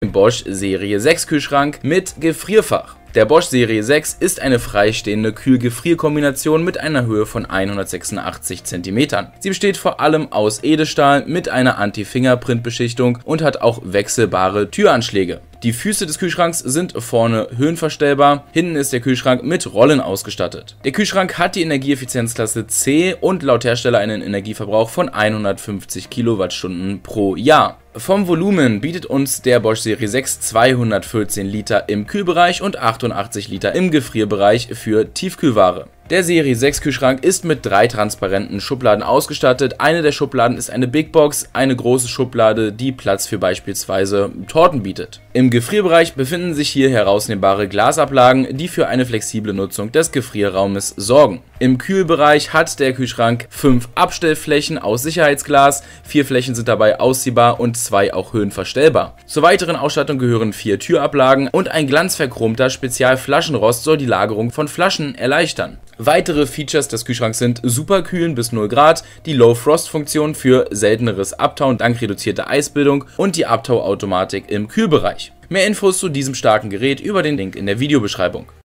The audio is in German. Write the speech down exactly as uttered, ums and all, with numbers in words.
den Bosch Serie sechs Kühlschrank mit Gefrierfach. Der Bosch Serie sechs ist eine freistehende Kühl-Gefrier-Kombination mit einer Höhe von hundertsechsundachtzig Zentimetern. Sie besteht vor allem aus Edelstahl mit einer Anti-Fingerprint-Beschichtung und hat auch wechselbare Türanschläge. Die Füße des Kühlschranks sind vorne höhenverstellbar, hinten ist der Kühlschrank mit Rollen ausgestattet. Der Kühlschrank hat die Energieeffizienzklasse C und laut Hersteller einen Energieverbrauch von hundertfünfzig Kilowattstunden pro Jahr. Vom Volumen bietet uns der Bosch Serie sechs zweihundertvierzehn Liter im Kühlbereich und achtundachtzig Liter im Gefrierbereich für Tiefkühlware. Der Serie sechs Kühlschrank ist mit drei transparenten Schubladen ausgestattet. Eine der Schubladen ist eine Big Box, eine große Schublade, die Platz für beispielsweise Torten bietet. Im Gefrierbereich befinden sich hier herausnehmbare Glasablagen, die für eine flexible Nutzung des Gefrierraumes sorgen. Im Kühlbereich hat der Kühlschrank fünf Abstellflächen aus Sicherheitsglas, vier Flächen sind dabei ausziehbar und zwei auch höhenverstellbar. Zur weiteren Ausstattung gehören vier Türablagen und ein glanzverchromter Spezialflaschenrost soll die Lagerung von Flaschen erleichtern. Weitere Features des Kühlschranks sind Superkühlen bis null Grad, die Low-Frost-Funktion für selteneres Abtauen dank reduzierter Eisbildung und die Abtauautomatik im Kühlbereich. Mehr Infos zu diesem starken Gerät über den Link in der Videobeschreibung.